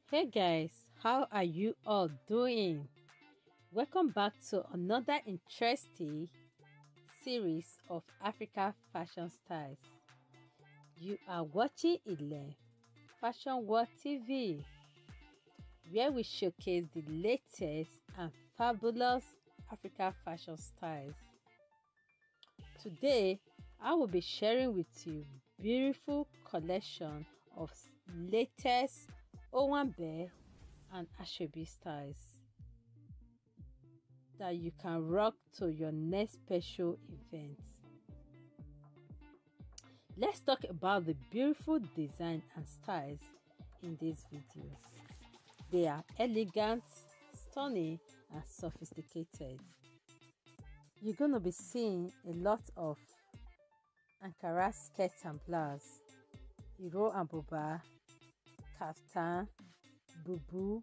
Hey guys, how are you all doing? Welcome back to another interesting series of Africa fashion styles. You are watching Ilen Fashion World TV, where we showcase the latest and fabulous Africa fashion styles. Today, I will be sharing with you beautiful collection of latest Owanbe and Asoebi styles that you can rock to your next special event. Let's talk about the beautiful design and styles in this video. They are elegant, stunning, and sophisticated. You're going to be seeing a lot of Ankara skirts and blouse, Iro and boubou, kaftan, boubou,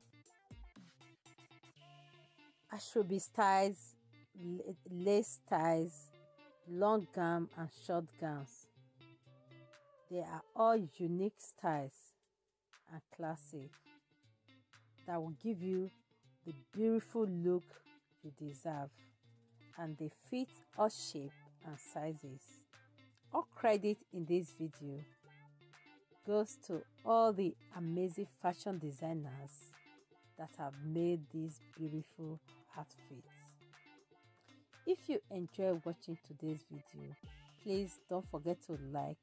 Asoebi styles, lace styles, long gown and short gowns. They are all unique styles and classic that will give you the beautiful look you deserve, and they fit all shapes and sizes. All credit in this video goes to all the amazing fashion designers that have made these beautiful outfits. If you enjoy watching today's video, please don't forget to like,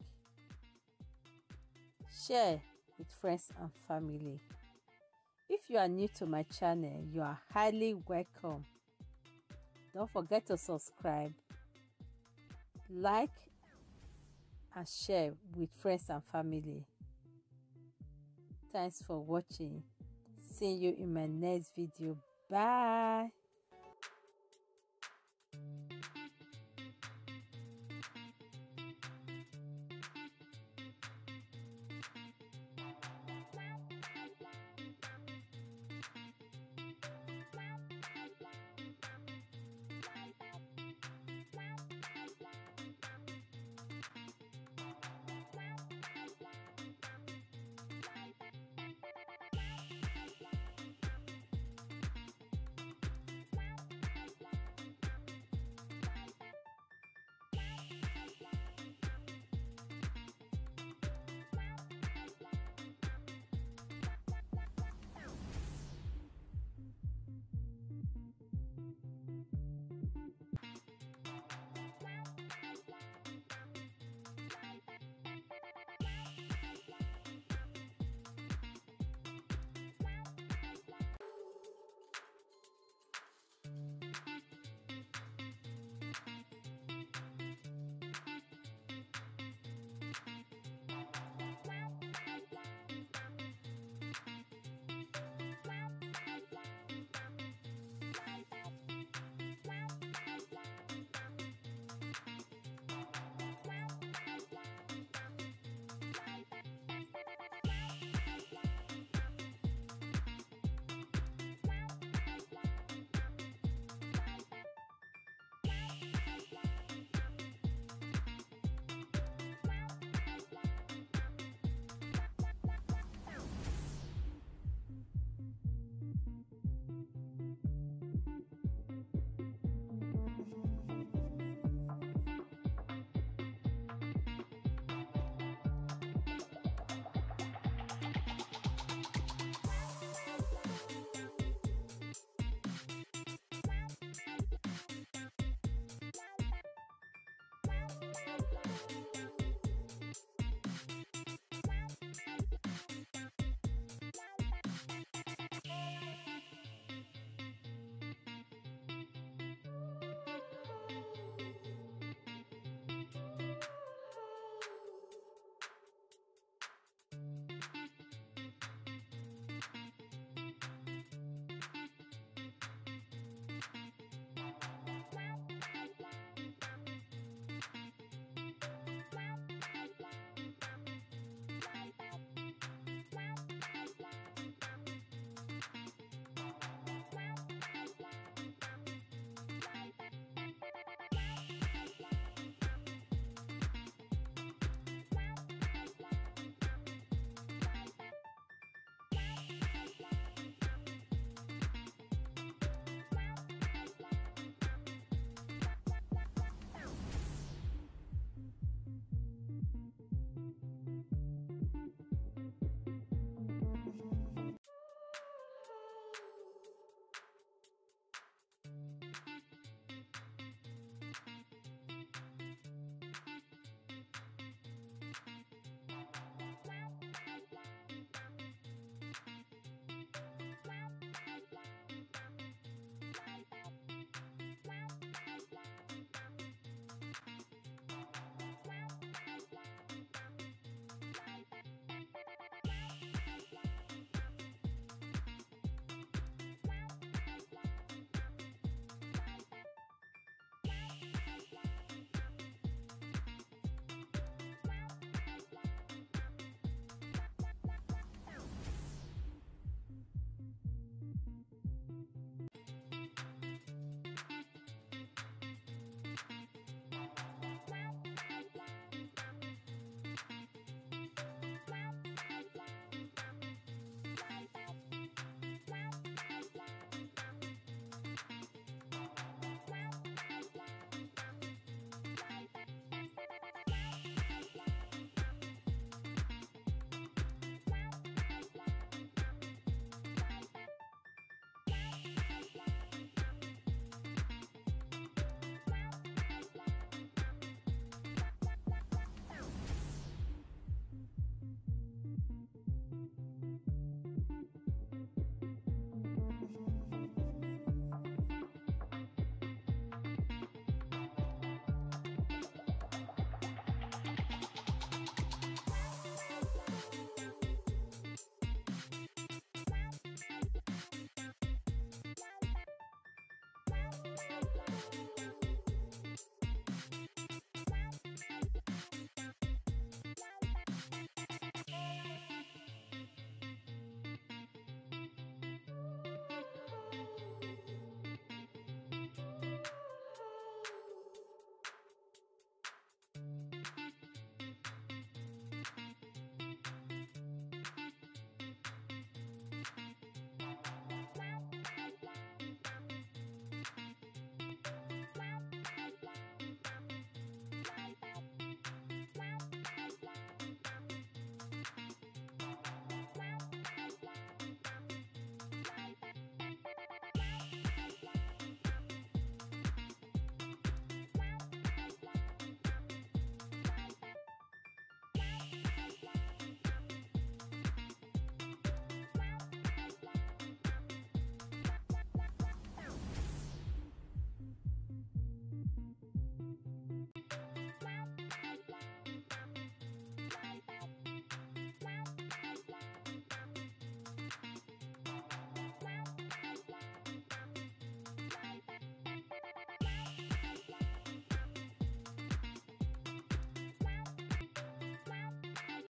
share with friends and family. If you are new to my channel, you are highly welcome. Don't forget to subscribe, like, and share with friends and family. Thanks for watching. See you in my next video. Bye.